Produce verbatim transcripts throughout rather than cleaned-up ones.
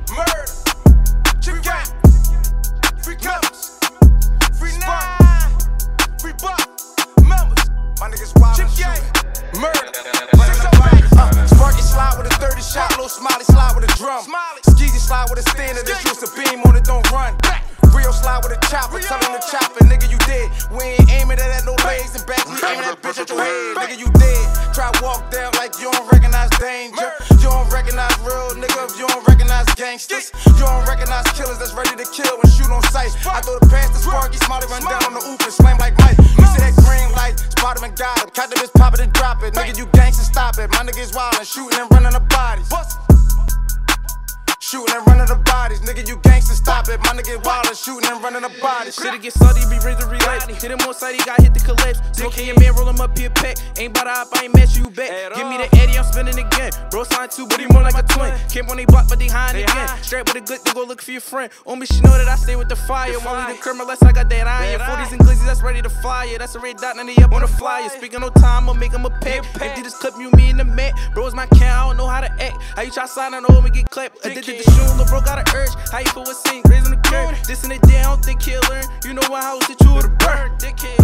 Murder. Chip gang. Free cups. Free nine. Free buck. Members. My niggas wild and shootin'. Murder. Uh, Sparky slide with a thirty shot. Little Smiley slide with a drum. Skeezy slide with a standard. This used to beam on it, don't run. Rio slide with a chopper, tell him to chop it, nigga, you dead. We ain't aiming it at no legs and back, we aiming that bitch at your head, nigga, you dead. Try walk down like you don't recognize danger. You don't recognize real nigga if you don't recognize gangsters. You don't recognize killers that's ready to kill and shoot on sight. I throw the pass to Sparky, Smiley run down on the oop and slam like Mike. You see that green light, spot him and got him. Caught the bitch, pop it and drop it. Nigga, you gangsters, stop it. My niggas wild and shooting and running the bodies. Shooting and running the bodies, nigga, you gangsters, stop it. My nigga wild and shooting and running the bodies. Shit'll get salty, be ready to relapse. Hit him on sight, he got hit the collapse. Smoking your man, roll him up here, pack. Ain't bout to hop, I ain't match you back. Give me the Eddie, I'm spinning again. Bro signed two, but he more like a twin. Came on they block, but they high again. Straight with a good to go look for your friend. On me, she know that I stay with the fire. Only the criminal, I got that iron. forties and glizzies, that's ready to fly. Yeah, that's a red dot, and they up on the flyer. Speaking no time, I'll make him a pack. Empty this clip, you, me, and the mat. Bro, it's my count, I don't know how to act. How you try sliding over and get clapped? Addicted to shooting, little bro got an urge. How you feel with sing, raising the curve. This and the day, I don't think he'll learn. You know what house that you would've burned, dickhead.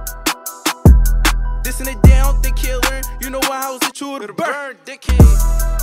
This and the day, I don't think he'll learn. You know what house that you would've burned, dickhead.